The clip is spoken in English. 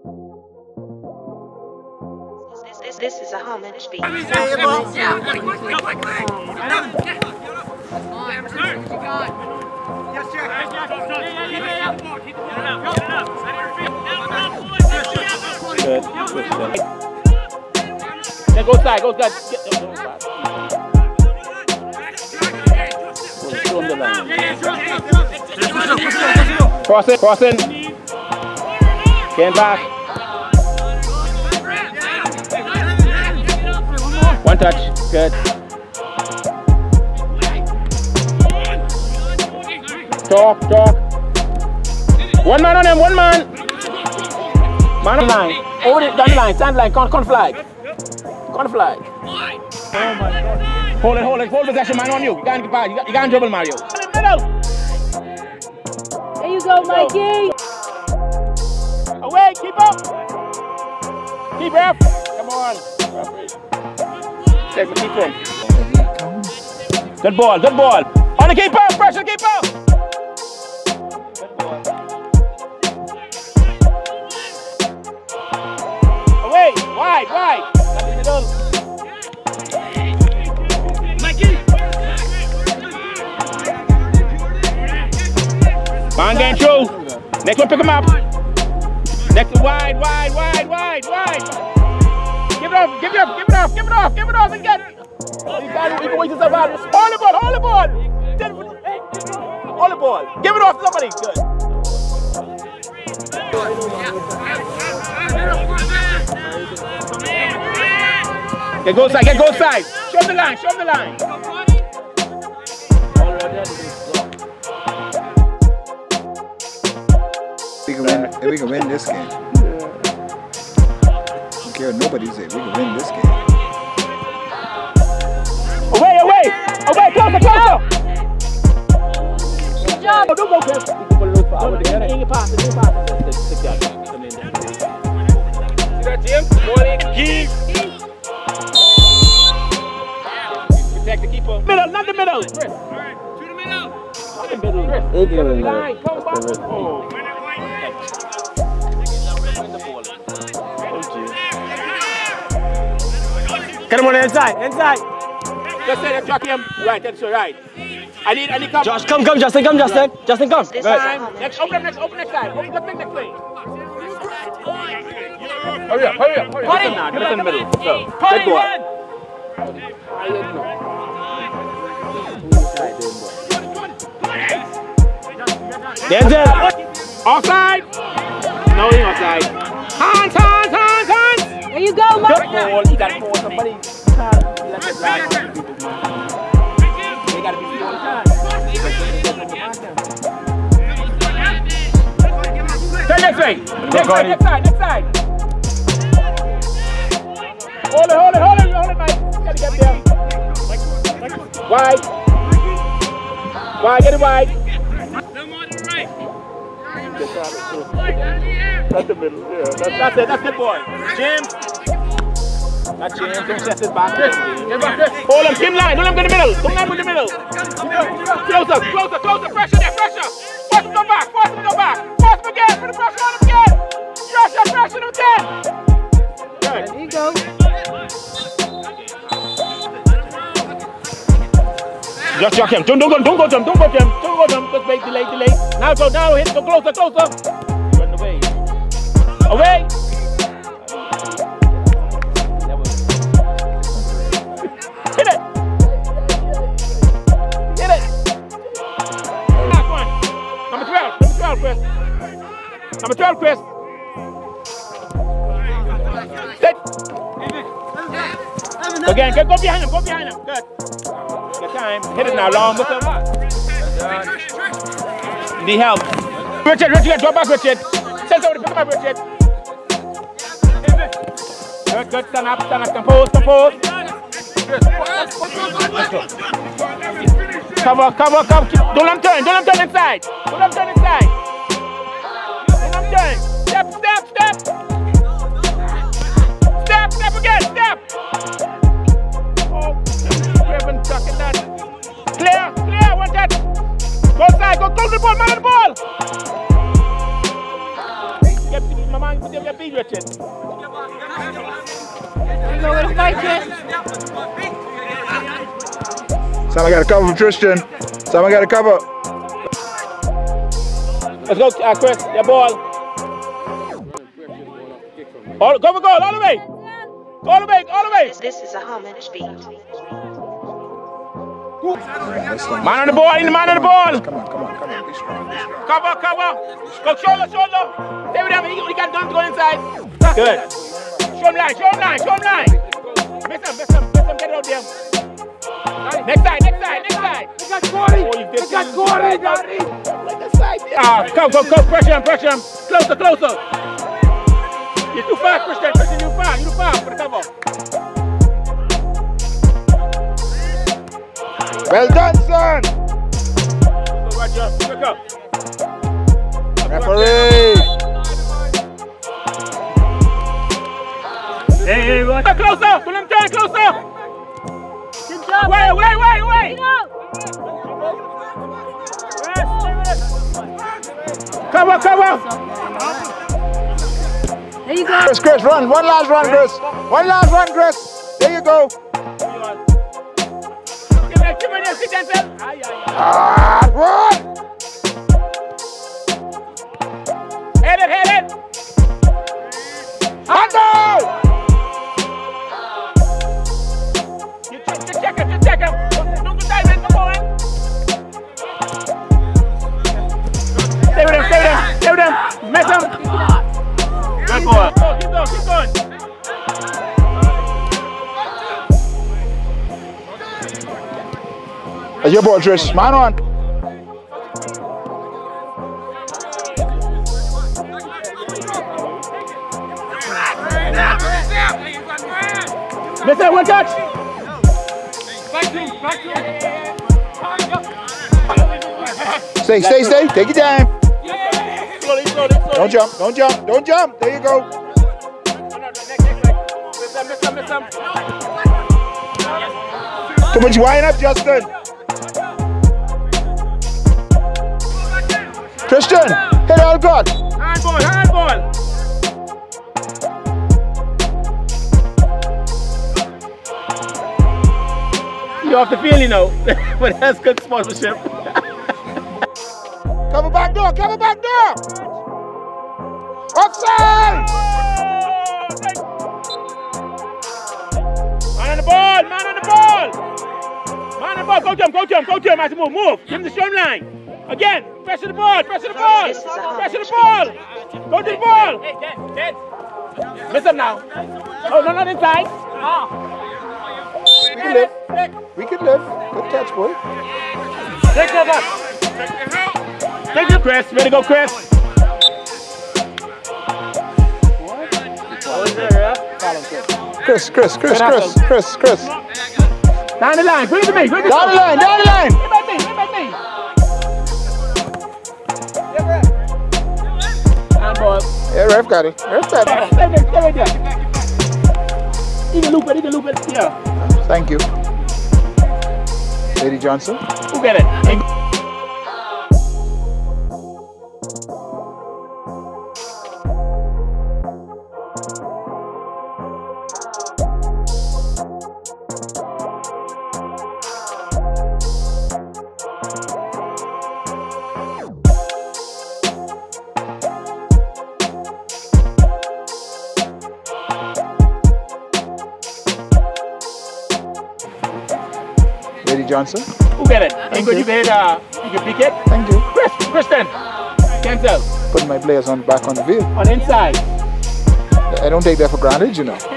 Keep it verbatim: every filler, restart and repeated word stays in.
This, this, this is a homage beat. Good. Then go side, go side. Get them, go side. Show them the line. Crossing, crossing. Getting back. One touch, good. Talk, talk. One man on him, one man. Man on the line. Over it, down the line, stand line, con, con flag. Con flag. Oh my God. Hold it, hold it, hold possession, man on you. You can't, you can't, you can't dribble, Mario. Middle. There you go, Mikey. Away, keep up. Keep ref. Come on. Take the keeper. Good ball, good ball. On the keeper, pressure keeper. Good ball. Away, wide, wide. That's in the middle. Mikey. Man getting through. Next one, pick him up. Next one, wide, wide, wide, wide, wide. Give it off, give it off, give it off, give it off, give it off and get it. You can't even wait yourself out. Hold the ball, hold the ball. Hold the ball. Give it off to somebody. Good. Get go side, get go side. Show him the line, show him the line. We can win, we can win this game. Don't care what nobody said, we can win this game. Away, away! Away, closer, closer! Good job! Don't go, Chris. Inge pass, inge pass. See that, Jim? Keep! Protect the keeper. Middle, not the middle! Chris. Alright, to the middle! Not the middle, Chris. Line, come back. Oh. Get him on the inside, inside. Just say that, track him. Right, that's right. I need, I need come. Josh, come, come, Justin, come, Justin. Justin, come. This Right. is a Next, homage open up next, open next side. Open up next way. Hurry up, hurry up, hurry up. Put him now, get in the middle. So, good ball. Denzel. Offside. No, he offside. Hands, hands, hands, hands. There you go, Mike. Good ball. You got to pull somebody. You can't let it slide. They got to be free all the time. Turn next way. Next side, next side, next side. Hold it, hold it, hold it, hold it, Mike. Gotta get there. Wide. Wide, get it wide. That's the middle, yeah. That's, that's it, that's good boy. Jim. That's Jim, don't set it back. Chris, get back, Chris. Hold him, Jim line, don't let him go in the middle. Don't let him go in the middle. Closer, closer, closer, pressure there, pressure. Force him to go back, force him to go back. Force him again, put the pressure on him again. Pressure, pressure him again. Good. There you go. Just shock him. Don't, don't go, don't go to him, don't go to him. Don't go to him. Just wait, delay, delay. Now go, now hit, go closer, closer. Run away. Away. Hit it. Hit it. Last one. Number twelve. Number twelve, Chris. Number twelve, Chris. Sit. Again, go, go behind him, go behind him. Good. Good time. Hit it now, long. What's up? Need help. Richard, Richard, drop back, Richard. Send somebody, pick him up, Richard. Good, good. Stand up, stand up, compose, compose. Cover, cover, cover. Don't let him turn, don't let him turn inside. Don't let him turn inside. Don't let him turn. Step, step, step. Step, step again, step. Oh, Kevin stuck in that. Clear, clear, one touch. Go side, go, go to the ball, man on the ball. Get my man. Put your feet, Richard. Go with the fight, Chris. Sam, I got a cover from Tristan. Sam, I got a cover. Let's go, uh, Chris. Your ball. All, go for goal, all the way. All the way, all the way. This, this is a homage beat. Man on the ball, in the man on the ball. Come on, come on, come on. Be strong, be strong. Cover, cover. Go shoulder, shoulder. Stay with him. He, he got done to go inside. Good. Show him line, show him line, show him line. Miss him, miss him, miss him. Get it out there. Next side, next side, next side. They got Corey. They got Corey, Daddy. Ah, come, go, go. Pressure him, pressure him. Closer, closer. You're too fast, Christian. Christian, you're fast. You're too fast for the cover. Well done, son. Go, Roger. Pick up. Referee. Hey, hey, go. Closer. Pull him down, closer. Good job. Wait, wait, wait, wait. Cover, cover. There you go. Chris, Chris, run. One last run, Chris. One last run, Chris. There you go. Ah, run. Head it, head it. Handle. You check, just check him, just check him. Don't go dive in, come on. Stay with him, stay with him, stay with him. Miss him. Good boy. Go, keep going, keep going. That's your ball, Trish. Man on. Miss him, one touch. Stay, stay, stay. Take your time. Slowly, slowly, slowly. Don't jump. Don't jump. Don't jump. There you go. No, no, next, next leg. Miss him, miss him, miss him. Too much wind up, Justin. Christian, hit all God. Handball, handball. You off the field, you know, but that's good sponsorship. Cover back door, cover back door. Offside. Man on the ball, man on the ball. Man on the ball, go to him, go to him, go to him as he move, move. Give him the strong line. Again, pressure the ball, pressure the ball. This is a Pressure the ball. Go to the ball. Miss him now. Oh, no, not inside. We can live. We can live. Good catch, boy. Take over. Take it, Chris. Ready to go, Chris. Chris, Chris, Chris, Chris, Chris, Chris. Down the line. Bring it to me. Bring it to me. Down the line, down the line. Get back me. Get back me. Handball. Yeah, ref got it. Ref got it. Stay there. Stay right there. You can loop it. You can loop it. Yeah. Thank you. Lady Johnson. Who get it? Lady Johnson. Who get it? Thank you. You can hit, uh, you can pick it. Thank you. Chris, Kristen. Cancel. Putting my players on back on the field. On the inside. I don't take that for granted, you know.